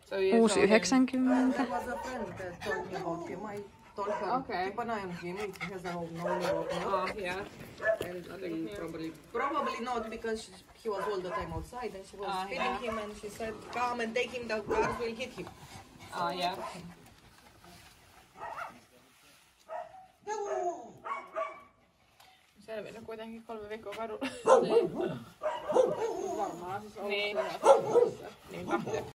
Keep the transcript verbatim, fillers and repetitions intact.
Kuusi yhdeksänkymmentä. There was a friend that told me about him. I told her, Okay. keep an eye on him. He has a home no of milk. Oh, yeah. And I think probably. Probably not because he was all the time outside and she was Ah, feeding yeah. him and she said, come and take him, the cars will hit him. Oh, yeah. Selvinnyt kuitenkin kolme viikkoa kadulla. Varmaan siis ollut Niin. Niinpä.